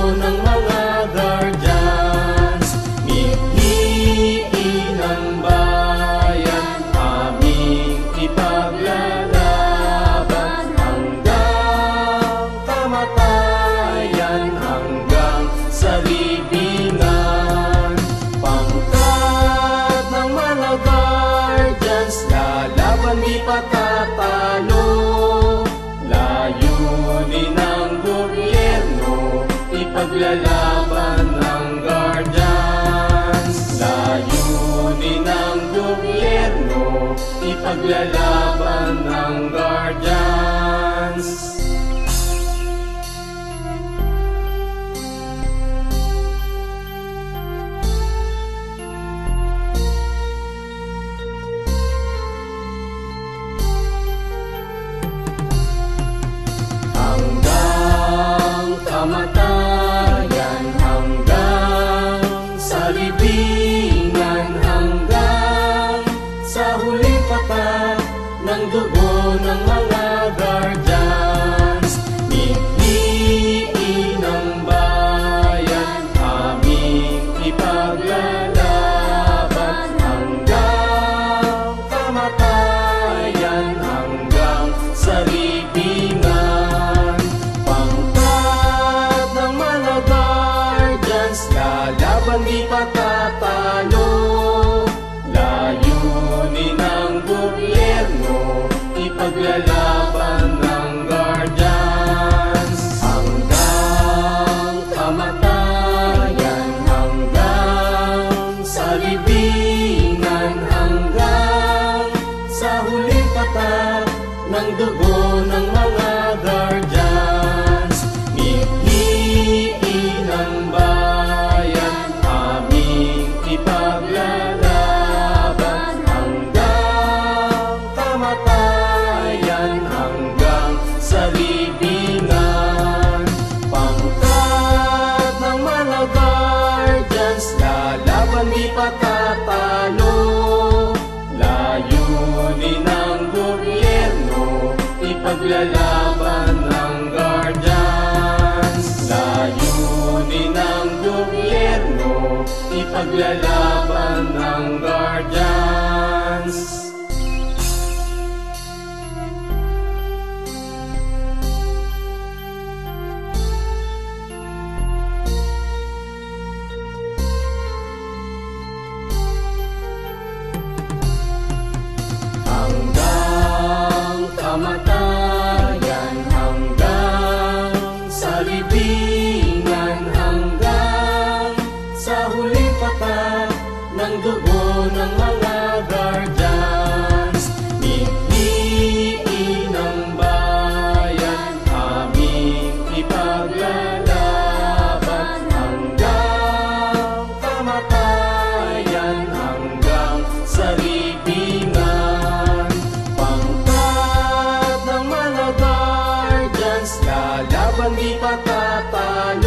ng mga guardians. Mithiin ng bayan, aming ipaglalaban hanggang kamatayan, hanggang sa libingan. Pangkat ng mga guardians, lalaban di patatalo. Layunin ng gobyerno, ipaglalaban ng guardians. Layunin ng gobyerno, ipaglalaban ng guardians. Kamatayan, hanggang sa libingan, hanggang sa huling patak ng dugo ng mga guardians. Mithiin ng bayan, aming ipaglalaban hanggang kamatayan, hanggang sa libingan. Lalaban di patatalo. Layunin ng gobyerno, ipaglalaban ng guardians. Hanggang kamatayan, hanggang sa libingan, hanggang sa huling patak ng dugo ng mga guardians. Mithiin ng bayan, aming ipaglalaban hanggang kamatayan, hanggang sa libingan. Pangkat ng mga guardians, lalaban di patatalo. Layunin ng gobyerno, ipaglalaban ng guardians. Layunin ng gobyerno, ipaglalaban ng guardians. Hanggang kamatayan, hanggang sa libingan, hanggang sa huling patak ng dugo ng mga guardians. Mithiin ng bayan, aming ipaglalaban hanggang kamatayan, hanggang sa libingan. Pangkat ng mga guardians, lalaban di patatalo.